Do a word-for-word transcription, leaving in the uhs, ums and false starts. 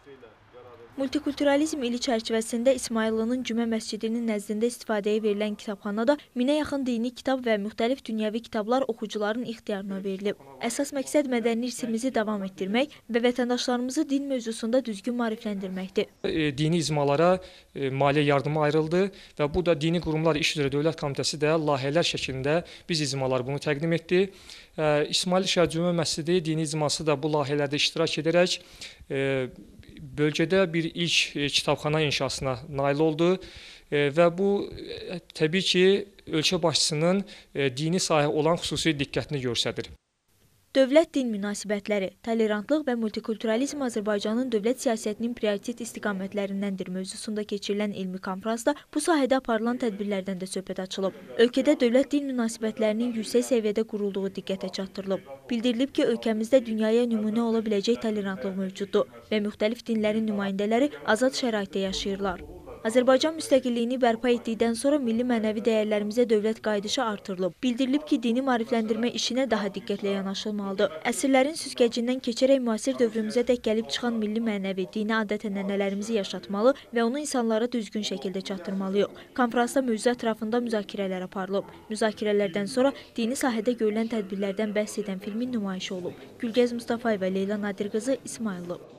Multikulturalizm ili çərçivəsində İsmayıllının Cümə məscidinin nəzdində istifadəyə verilən kitabxanada minə yaxın dini kitab və müxtəlif dünyəvi kitablar oxucuların ixtiyarına verilib. Əsas məqsəd mədəni irsimizi davam etdirmək və vətəndaşlarımızı din mövzusunda düzgün maarifləndirməkdir. Dini icmalara maliyyə yardımı ayrıldı və bu da Dini Qurumlar İş üzrə Dövlət Komitəsi də layihələr şəklində biz icmalar bunu təqdim etdi. İsmayıl Şah Cümə məscidi dini icması da bu layihələrdə iştirak edərək bölgədə bir ilk kitabxana inşasına nail oldu və bu təbii ki, ölkə başçısının dini sahəyə olan xüsusi diqqətini göstərir. Dövlət-din münasibətləri, tolerantlıq və multikulturalizm Azərbaycanın dövlət siyasətinin prioritet istiqamətlərindəndir mövzusunda keçirilən elmi konfransda bu sahədə aparılan tədbirlərdən də söhbət açılıb. Ölkədə dövlət-din münasibətlərinin yüksək səviyyədə qurulduğu diqqətə çatdırılıb. Bildirilib ki, ölkəmizdə dünyaya nümunə ola biləcək tolerantlıq mövcuddur və müxtəlif dinlərin nümayəndələri azad şəraitdə yaşayırlar. Azərbaycan müstəqilliyini bərpa etdikdən sonra milli mənəvi dəyərlərimizə dövlət qayıdışı artırılıb. Bildirilib ki, dini maarifləndirmə işinə daha diqqətlə yanaşılmalıdır. Əsrlərin süzgəcindən keçərək müasir dövrümüzə dək gəlib çıxan milli mənəvi, dini adət-ənənələrimizi yaşatmalı və onu insanlara düzgün şəkildə çatdırmalıyıq. Konfransda mövzu ətrafında müzakirələr aparılıb. Müzakirələrdən sonra dini sahədə görülən tədbirlərdən bəhs edən filmin nümayişi olub. Gülgəz Mustafayeva, Leyla Nadir qızı, İsmayıllı.